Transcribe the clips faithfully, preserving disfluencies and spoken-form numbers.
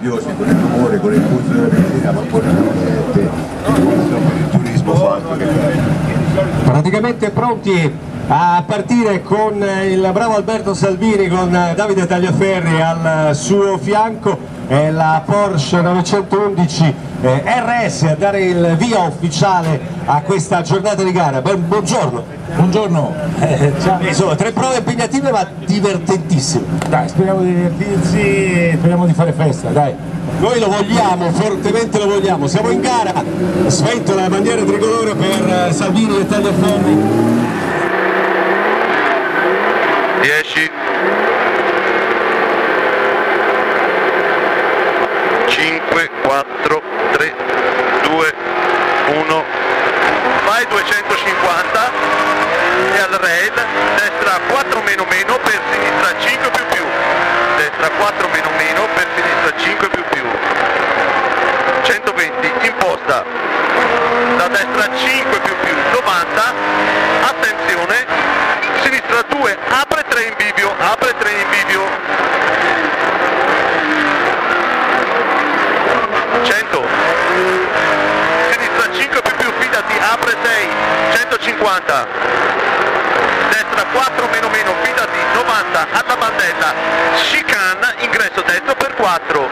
meravigliosi, con il rumore, con il puzzo della benzina, ma poi la gente, insomma il turismo fatto che praticamente pronti a partire con il bravo Alberto Salvini, con Davide Tagliaferri al suo fianco, e la Porsche novecentoundici eh, R S a dare il via ufficiale a questa giornata di gara. Buongiorno. Buongiorno. Eh, insomma, tre prove impegnative ma divertentissime. Dai, speriamo di divertirsi e speriamo di fare festa, dai. Noi lo vogliamo, fortemente lo vogliamo. Siamo in gara, sventola la bandiera tricolore per Salvini e Tagliaferri. dieci cinque, quattro, tre, due, uno, vai duecentocinquanta e al rail, destra quattro meno meno, per sinistra cinque più più, destra quattro meno meno, per sinistra cinque più più, centoventi, imposta, da destra cinque più più, novanta, attenzione, sinistra due, apre tre in bivio, apre tre in bivio, cento, sinistra cinque più più, fidati, apre sei, centocinquanta, destra quattro meno meno, fidati, novanta, alla bandella, chicane, ingresso destro per quattro,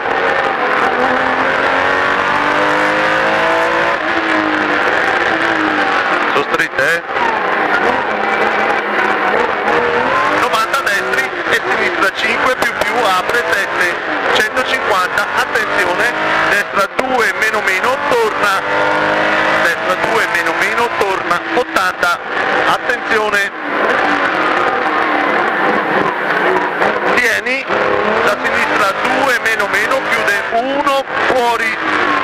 sono stritte, eh? novanta destri e sinistra cinque più più, apre sette, centocinquanta, attenzione, destra due meno meno, torna, destra due meno meno, torna, ottanta, attenzione, tieni, da sinistra due meno meno, chiude uno, fuori,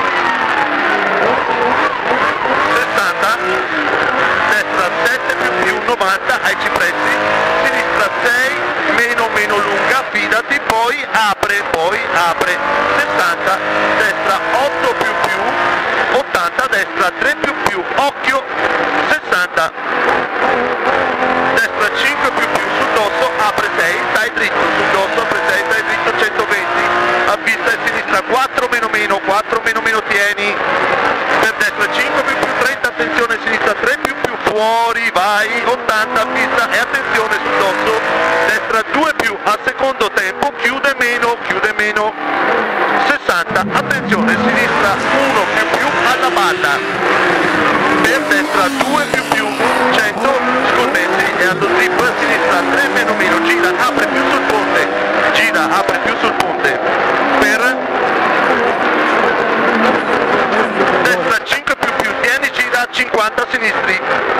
sessanta, destra sette più più, novanta, ai cipressi, sinistra sei, meno meno lunga, fidati, poi apre, poi apre, sessanta, destra otto più più, ottanta, destra tre più più, occhio, sessanta, destra cinque più più, sul dosso, apre sei, stai dritto, sul dosso, apre sei, stai dritto, centoventi, a vista e sinistra quattro meno meno, quattro meno meno, tieni, per destra cinque più più, trenta, attenzione, sinistra tre più più, fuori, vai, ottanta, a vista e attenzione sul dosso, destra due più, al secondo tempo, chiude meno, chiude meno, sessanta, attenzione, sinistra uno più più, alla balla, per destra due più più, cento, sconnessi e allo trip, a sinistra tre meno meno, gira, apre più sul ponte, gira, apre più sul ponte, per destra cinque più più, tieni, gira, cinquanta sinistri,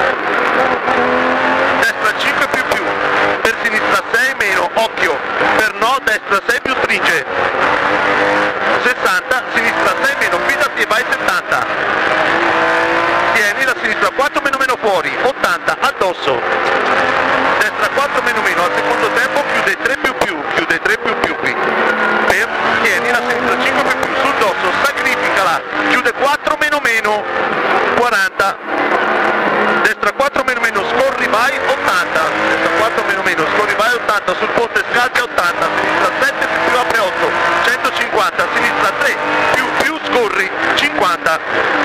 destra cinque più più, per sinistra sei meno, occhio, per no, destra sei più, stringe, sessanta, sinistra sei meno, fidati e vai, settanta, tieni, la sinistra quattro meno meno, fuori, ottanta, addosso, destra quattro meno meno, al secondo tempo chiude tre più più, chiude tre più più qui, per, tieni, la sinistra cinque più più, sul dosso, sacrificala, chiude quattro meno meno, quaranta, destra quattro meno meno, scorri vai, ottanta, destra quattro meno meno, scorri vai, ottanta, sul ponte scalzi, ottanta, sinistra sette più più, apre otto, centocinquanta, sinistra tre più più, scorri, cinquanta,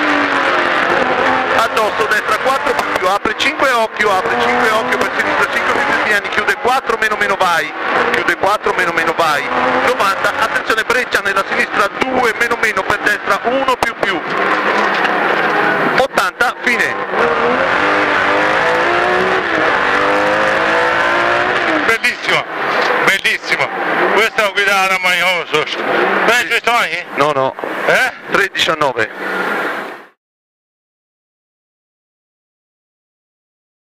addosso, destra quattro più più, apre cinque, occhio, apre cinque, occhio, per sinistra cinque più più, tieni, chiude quattro meno meno, vai, chiude quattro meno meno, vai, novanta, attenzione, breccia nella sinistra due meno meno, per destra uno più più, ottanta, fine. Bellissimo, bellissimo, questo è un guidare a Magnoso. Beh, ci sono? No, no, Eh? tre diciannove.